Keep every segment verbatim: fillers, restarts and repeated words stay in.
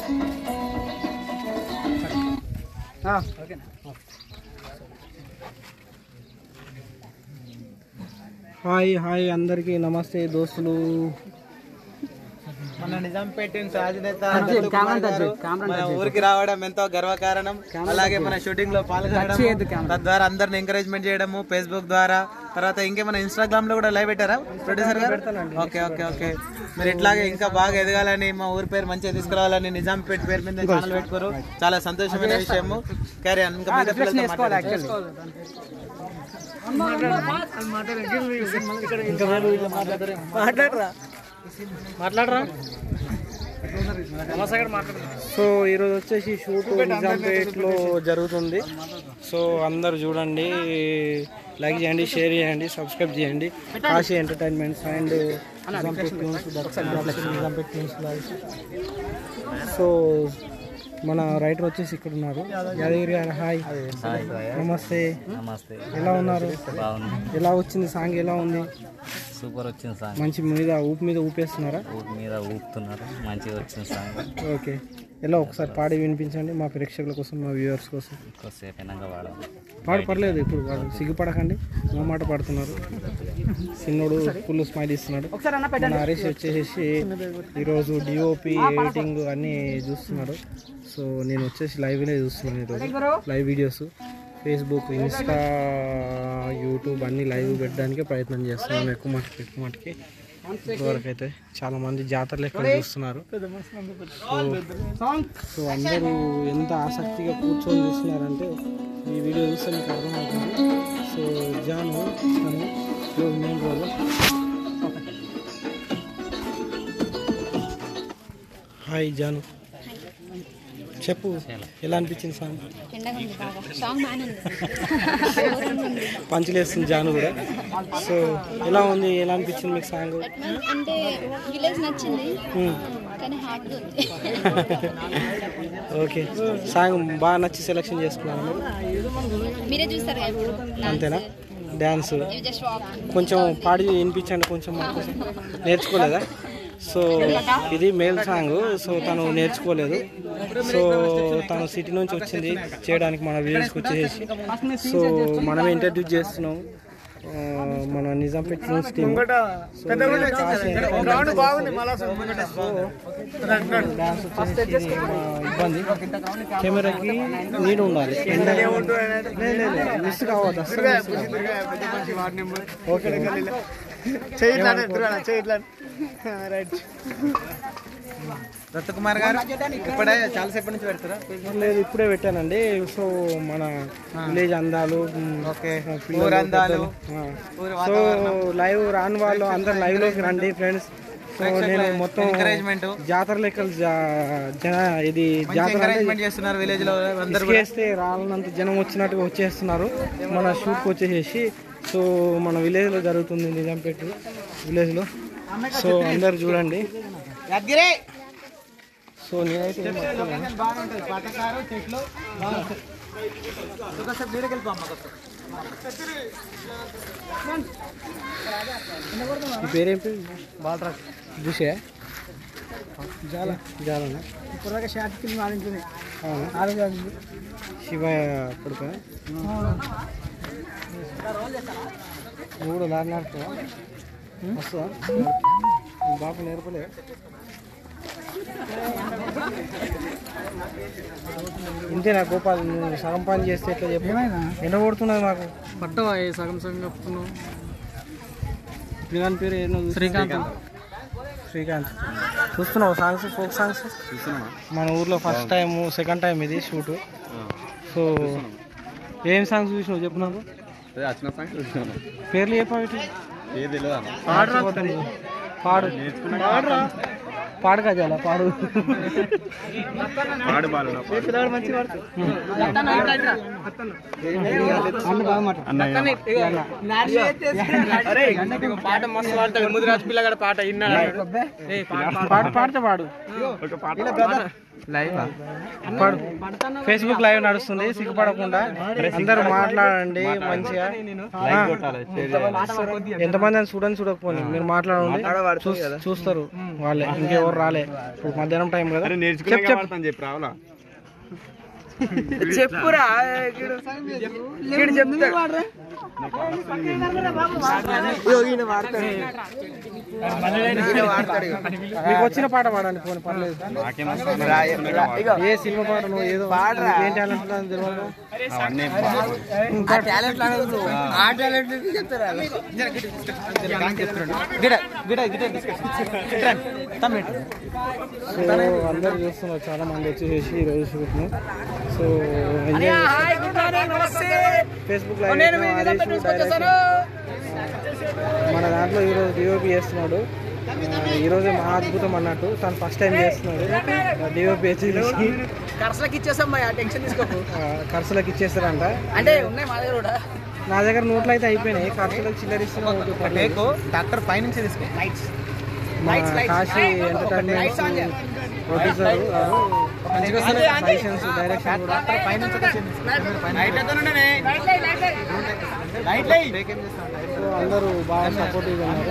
Hi hi అందరికీ నమస్తే దోస్తులు. మన నిజాంపేట అధినేత మన ఊరికి రావడం ఎంతో గర్వకారణం. అలాగే మన షూటింగ్ లో పాల్గొనడం, తద్వారా అందరిని ఎంకరేజ్మెంట్ చేయడము ఫేస్బుక్ ద్వారా. తర్వాత ఇంకేమైనా ఇన్స్టాగ్రామ్ లో కూడా లైవ్ పెట్టారా ప్రొడ్యూసర్ గారు? ఓకే ఓకే ఓకే మీరు ఇట్లాగే ఇంకా బాగా ఎదగాలని, మా ఊరి పేరు మంచిగా తీసుకురావాలని నిజాంపేట పేరు మీద ఛానల్ పెట్టుకోరు. చాలా సంతోషమైన విషయము. క్యారీ ఇంకా మాట్లాడరా మాట్లాడరా సో ఈరోజు వచ్చేసి షూట్ నిజాంపేట్లో జరుగుతుంది. సో అందరు చూడండి, లైక్ చేయండి, షేర్ చేయండి, సబ్స్క్రైబ్ చేయండి. Kashi entertainments and Nizampet news, Nizampet news live. So మన రైటర్ వచ్చేసి ఇక్కడ ఉన్నారు, యాదగిరి గారు. హాయ్, నమస్తే. నమస్తే. ఎలా ఉన్నారు? ఎలా వచ్చింది సాంగ్? ఎలా ఉంది? సూపర్ వచ్చింది సాంగ్. మంచి మీద ఊపు మీద ఊపేస్తున్నారా? ఊపు మీద ఊపుతున్నారు, మంచిగా వచ్చింది సాంగ్. ఓకే, ఎలా ఒకసారి పాడి వినిపించండి మా ప్రేక్షకుల కోసం, మా వ్యూవర్స్ కోసం. ఎక్కువసేపు అయినాక వాడాలి. పాడు పర్లేదు, ఇప్పుడు వాడు సిగ్గుపడకండి, మా మాట పాడుతున్నారు. సిన్నోడు ఫుల్ స్మైల్ ఇస్తున్నాడు. మన హరీష్ వచ్చేసి ఈరోజు డిఓపి ఎడిటింగ్ అన్నీ చూస్తున్నాడు. సో నేను వచ్చేసి లైవ్నే చూస్తున్నాను ఈరోజు, live videos Facebook, Insta, YouTube అన్నీ లైవ్ పెట్టడానికే ప్రయత్నం చేస్తున్నాను ఎక్కువ మటుకు ఎక్కువ మటుకి ఇప్పటివరకు అయితే చాలామంది జాతరలు ఎక్కడ చూస్తున్నారు. సో అందరూ ఎంత ఆసక్తిగా కూర్చొని చూస్తున్నారంటే ఈ వీడియో చూస్తే మీకు అర్థమవుతుంది. సో జాను తను మెయిన్ రోల్. హాయ్ జాను, చెప్పు ఎలా అనిపించింది సాంగ్? పంచులేస్తుంది జాను కూడా. సో ఎలా ఉంది, ఎలా అనిపించింది మీకు సాంగ్? అంటే విలేజ్ నచ్చింది కానీ హార్డ్ ఉంది. ఓకే, సాంగ్ బాగా నచ్చి సెలెక్షన్ చేసుకున్నాను. మీరే చూస్తారు అంతేనా? డ్యాన్స్ కొంచెం పాడి వినిపించండి కొంచెం, మాకు నేర్చుకోలేదా? సో ఇది మేల్ సాంగ్. సో తను నేర్చుకోలేదు. సో తను సిటీ నుంచి వచ్చింది చేయడానికి మన వీడియోస్కి వచ్చేసి. సో మనమే ఇంట్రడ్యూస్ చేస్తున్నాం మన నిజాంపేట్ న్యూస్ టీమ్. ఇబ్బంది, కెమెరాకి నీడు ఉండాలి, మిస్ కావద్దు అసలు. ఓకే దత్తకుమార్ గారు ఇప్పుడే చాలాసేపటి నుంచి పెడతారా? లేదు, ఇప్పుడే పెట్టానండి. సో మన విలేజ్ అందాలు, ఓకే అందాలు, సో లైవ్ రాని వాళ్ళు అందరు లైవ్ లోకి రండి ఫ్రెండ్స్. సో నేను మొత్తం ఎంకరేజ్మెంట్ జాతర లెక్కలు జన ఇది జాతర చేస్తున్నారు విలేజ్ లో. అందరూ చేస్తే రానంత జనం వచ్చినట్టుగా వచ్చేస్తున్నారు మన షూట్కి వచ్చేసేసి. సో మన విలేజ్ లో జరుగుతుంది, నిజాంపేట విలేజ్ లో. సో అందరు చూడండి. సో నేనైతే ఈ పేరేం పేరు? బాలరాజ్ చూసా జాల జాలనా ఇప్పుడు షార్ట్ ఫిల్మ్ ఆడించింది. శివ కొడుక మూడు లారీ నడుపుతా వస్తుందా? బాబు నేర్పలే. ఇంతేనా గోపాల్, నువ్వు సగం పని చేస్తే ఎట్లా చెప్పు? ఎండ కొడుతున్నది మాకు. పట్టవా సగం సగం చెప్తున్నావు. దాని పేరు ఏమో శ్రీకాంత్. శ్రీకాంత్ చూస్తున్నావు సాంగ్స్, ఫోక్ సాంగ్స్ మన ఊర్లో ఫస్ట్ టైం సెకండ్ టైం ఇది షూటు. సో ఏం సాంగ్స్ చూసినావు చెప్పు నాకు? పేర్లు చెప్పావు. పాడు పాడు కదా పాడు పాడు మంచి పాట మస్తు పాడతాడు. ముదిరాజు పిల్లగాడ పాట పాడు పాడితే పాడు. ఫేస్బుక్ లైవ్ నడుస్తుంది, సిగ్గుపడకుండా అందరూ మాట్లాడండి మంచిగా. ఎంతమంది అని చూడని చూడకపోయి మీరు మాట్లాడండి, చూస్తారు వాళ్ళే. ఇంకెవరు ఎవరు రాలే. ఇప్పుడు మధ్యాహ్నం టైం కదా. నేర్చుకుని చెప్పి రావాలా చెప్పురా మీకు వచ్చిన పాట పాడండి. పోనీ పర్లేదు. ఏ సినిమా పాట నువ్వు ఏదో ఏం టాలెంట్ తెలియదు. అందరు చూస్తున్నారు చాలా మంది వచ్చేసి ఈ రోజు షూట్ ను. సో ఫేస్బుక్ లైవ్ మన దాంట్లో ఈరోజు డిఓపి చేస్తున్నాడు. ఈరోజే మహా అద్భుతం అన్నట్టు తను ఫస్ట్ టైం చేస్తున్నాడు. డిఓపి వచ్చేసి ఖర్చులకు ఇచ్చేసాం భయ, టెన్షన్ తీసుకోకు. ఖర్చులకు ఇచ్చేస్తారంట. అంటే ఉన్నాయి మా దగ్గర కూడా. నా దగ్గర నోట్లు అయితే అయిపోయినాయి. ఖర్చులకు చిల్లరిస్తున్నా. డాక్టర్ పై నుంచి తీసుకో. Kashi entertainment producer suggestions direction కూడా అందరూ బాగా సపోర్టివ్గా ఉన్నారు.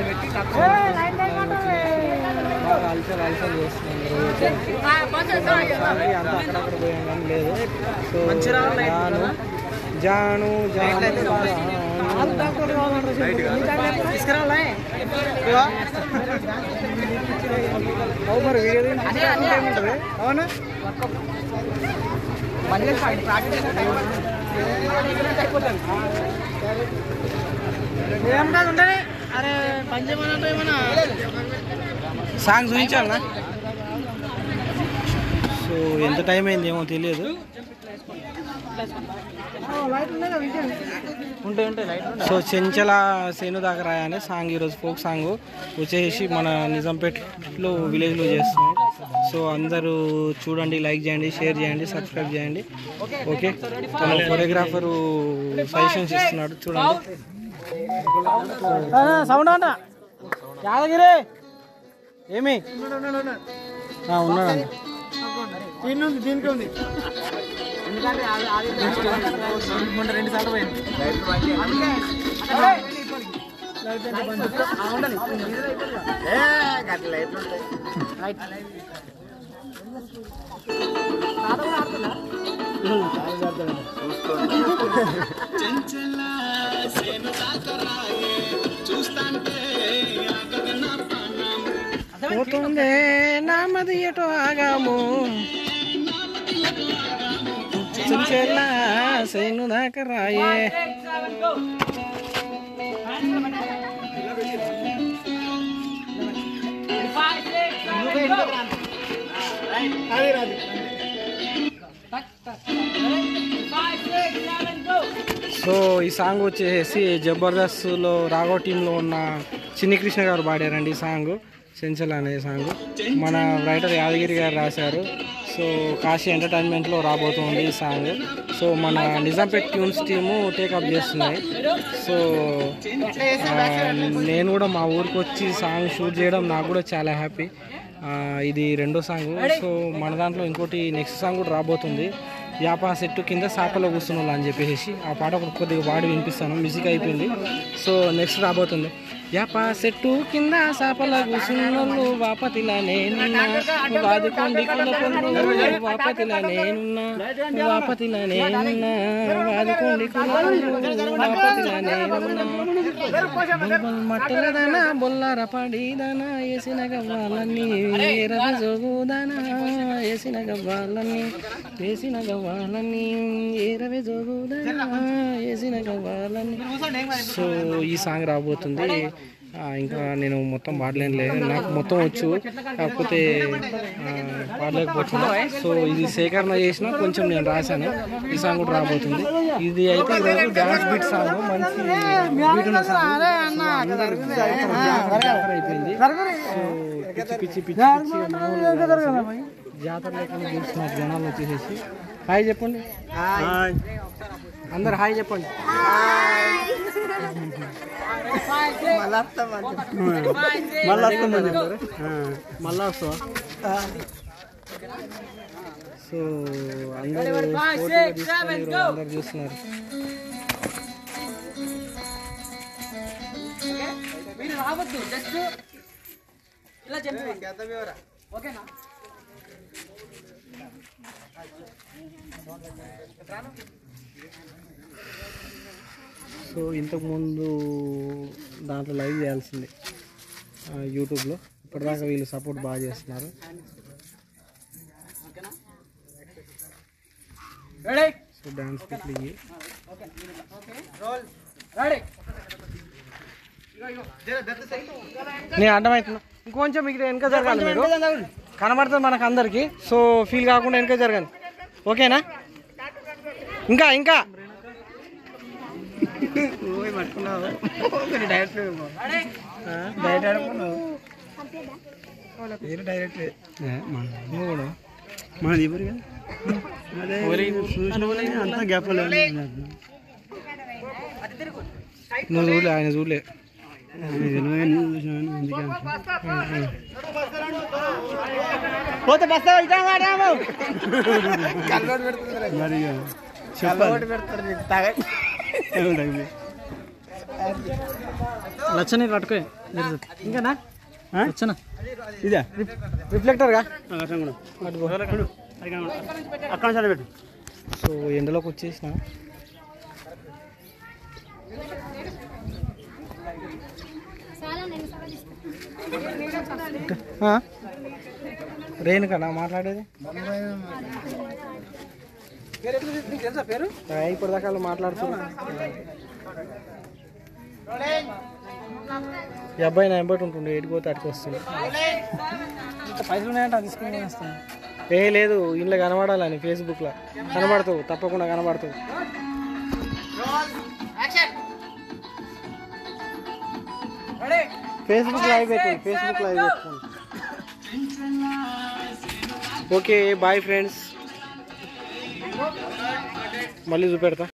బాగా అల్చల్ అల్చల్ చేస్తున్నారు. అంతా అక్కడక్కడ పోయాం కానీ లేదు. సో జాను జాను జాను మరి వీడియో ఏముంటుంది? అవునా అరే సాంగ్ చూపించాలనా? సో ఎంత టైం అయింది ఏమో తెలియదు. సో చెంచల సేను దాకరాయ అనే సాంగ్ ఈరోజు ఫోక్ సాంగ్ వచ్చేసి మన నిజాంపేటలో విలేజ్లో చేస్తున్నాం. సో అందరూ చూడండి, లైక్ చేయండి, షేర్ చేయండి, సబ్స్క్రైబ్ చేయండి. ఓకే, తన కొరియోగ్రాఫరు సజెషన్స్ ఇస్తున్నాడు చూడండి. సౌండ్ అన్న యాదగిరి ఏమి ఉన్నాడండి. దీనికి ఉంది రెండు సార్లు పోయింది. పోతుందే నామది ఎటో ఆగాము చెంచెల సేను దాకా రాయే. సో ఈ సాంగ్ వచ్చేసి జబర్దస్త్లో రాఘవ్ టీంలో ఉన్న చిన్ని కృష్ణ గారు పాడారండి ఈ సాంగ్. చెంచల్ అనే సాంగ్ మన రైటర్ యాదగిరి గారు రాశారు. సో కాశీ ఎంటర్టైన్మెంట్లో రాబోతుంది ఈ సాంగ్. సో మన నిజాంపేట్ ట్యూన్స్ టీము టేకప్ చేస్తున్నాయి. సో నేను కూడా మా ఊరికి వచ్చి సాంగ్ షూట్ చేయడం నాకు కూడా చాలా హ్యాపీ. ఇది రెండో సాంగ్. సో మన దాంట్లో ఇంకోటి నెక్స్ట్ సాంగ్ కూడా రాబోతుంది. యాపా సెట్టు కింద సాపలో కూర్చున్న అని చెప్పేసి ఆ పాట కొద్దిగా పాడి వినిపిస్తాను. మ్యూజిక్ అయిపోయింది. సో నెక్స్ట్ రాబోతుంది. యాపా సెట్టు కింద సాపల కూసున్నోళ్ళు వాపతిలా నేనున్నా, వాదుకోండి కులకొల్లు వాపతిలా నేనున్నా, వాపతిలా నేనున్నా, వాదుకోండి కులకొల్లు వాపతిలా నేనున్నా, మట్టలదనా బొల్లార పడిదనా వేసిన గవ్వాలన్నీ రవి జోగుదనా, వేసిన గవ్వాలన్నీ వేసిన గవ్వాలన్నీ ఏరవే జోగుదనా, వేసిన గవ్వాలన్నీ. సో ఈ సాంగ్ రాబోతుంది. ఇంకా నేను మొత్తం పాడలేనులే, నాకు మొత్తం వచ్చు, కాకపోతే పాడలేకపోతున్నా. సో ఇది సేకరణ చేసిన కొంచెం నేను రాశాను. ఈ సాంగ్ కూడా రాబోతుంది. ఇది అయితే ఈరోజు డాన్స్ బీట్ సాంగ్, మంచి బీట్ ఉన్న సాంగ్. అయిపోయింది. సో పిచ్చి పిచ్చి పిచ్చి జాతర లేకుండా చూస్తున్నారు జనాలు వచ్చేసేసి. హాయ్ చెప్పండి, అందరు హాయ్ చెప్పండి. మళ్ళా వస్తావా? సో అందరూ అందరు చూస్తున్నారు. రావద్దు, జస్ట్ ఇలా చెప్పి ఓకేనా? సో ఇంతకుముందు దాంట్లో లైవ్ చేయాల్సిందే ఆ, యూట్యూబ్లో. ఇప్పటిదాకా వీళ్ళు సపోర్ట్ బాగా చేస్తున్నారు. రెడీ సో డాన్స్ ఇట్లా ఇయ్యి. రెడీ నేను అర్థమవుతున్నా. ఇంకొంచెం మీకు వెనక జరగాలి, మీరు కనబడుతుంది మనకు అందరికి. సో ఫీల్ కాకుండా వెనక జరగాలి. ఓకేనా? ఇంకా ఇంకా నువ్వు చూడలే, ఆయన చూడలే. పోతే బస్తా లచ్చని పట్టుకో. ఇంకానా లచ్చన ఇదా రిఫ్లెక్టర్గా అక్కడ పెట్టు. సో ఎండలోకి వచ్చేసిన రేణుకా నా మాట్లాడేది పేరు ఇప్పటిదాకా వాళ్ళు మాట్లాడుతున్నా. ఈ అబ్బాయి నా ఎంబటి ఉంటుండే, ఎటుకోతే అటుకు వస్తుంది. పైసలు ఉన్నాయంటే తీసుకుని వస్తాను. ఏ లేదు, ఇంట్లో కనబడాలని ఫేస్బుక్లో కనబడతావు, తప్పకుండా కనబడతావు. ఫేస్బుక్ లైవ్ పెట్టండి, ఫేస్బుక్ లైవ్ పెట్టుకోండి. ఓకే బాయ్ ఫ్రెండ్స్, మళ్ళీ చూపెడతా.